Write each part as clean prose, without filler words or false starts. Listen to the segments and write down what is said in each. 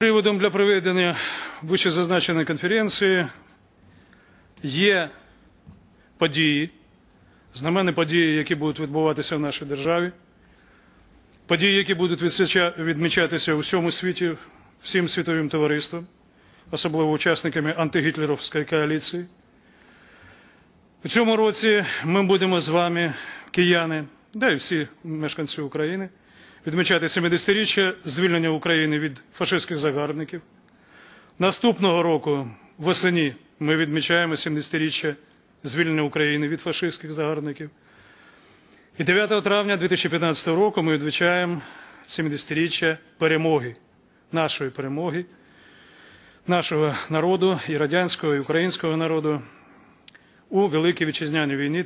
Приводом для проведення вищезазначеної конференції є події, знаменні події, які будуть відбуватися в нашій державі, події, які будуть відмічатися у всьому світі, всім світовим товариством, особливо учасниками антигітлерівської коаліції. У цьому році ми будемо з вами, кияни, да і всі мешканці України, відмічати 70-річчя звільнення України від фашистських загарбників. Наступного року, восени, ми відмічаємо 70-річчя звільнення України від фашистських загарбників. І 9 травня 2015 року ми відмічаємо 70-річчя перемоги, нашого народу, і радянського, і українського народу у Великій Вітчизняній війні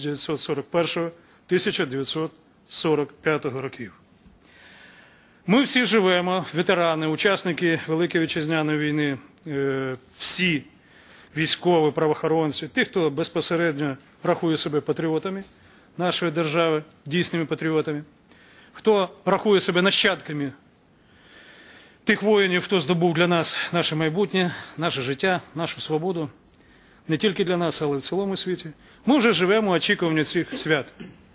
1941-1945 років. Ми всі живемо, ветерани, учасники Великої Вітчизняної війни, всі військові, правоохоронці, ті, хто безпосередньо рахує себе патріотами нашої держави, дійсними патріотами, хто рахує себе нащадками тих воїнів, хто здобув для нас наше майбутнє, наше життя, нашу свободу, не тільки для нас, але й в цілому світі. Ми вже живемо в очікуванні цих свят.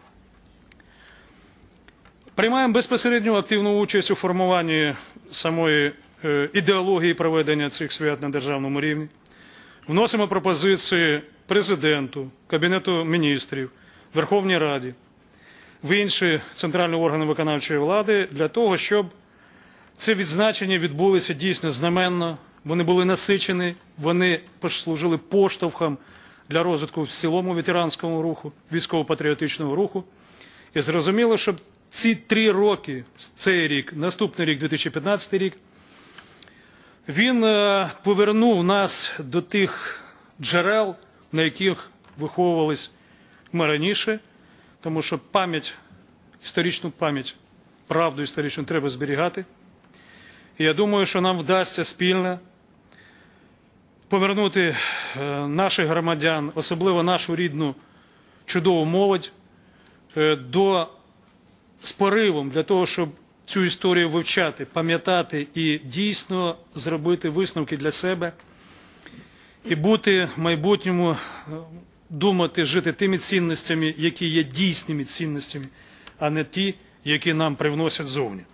Приймаємо безпосередню активну участь у формуванні самої ідеології проведення цих свят на державному рівні. Вносимо пропозиції президенту, Кабінету міністрів, Верховній Раді, в інші центральні органи виконавчої влади для того, щоб ці відзначення відбулися дійсно знаменно, вони були насичені, вони послужили поштовхом для розвитку в цілому ветеранського руху, військово-патріотичного руху. І зрозуміло, щоб ці 3 роки, цей рік, наступний рік, 2015 рік, він повернув нас до тих джерел, на яких виховувались ми раніше, тому що історичну пам'ять, правду історичну треба зберігати. І я думаю, що нам вдасться спільно повернути наших громадян, особливо нашу рідну чудову молодь, з поривом для того, щоб цю історію вивчати, пам'ятати і дійсно зробити висновки для себе і бути в майбутньому, думати, жити тими цінностями, які є дійсними цінностями, а не ті, які нам привносять ззовні.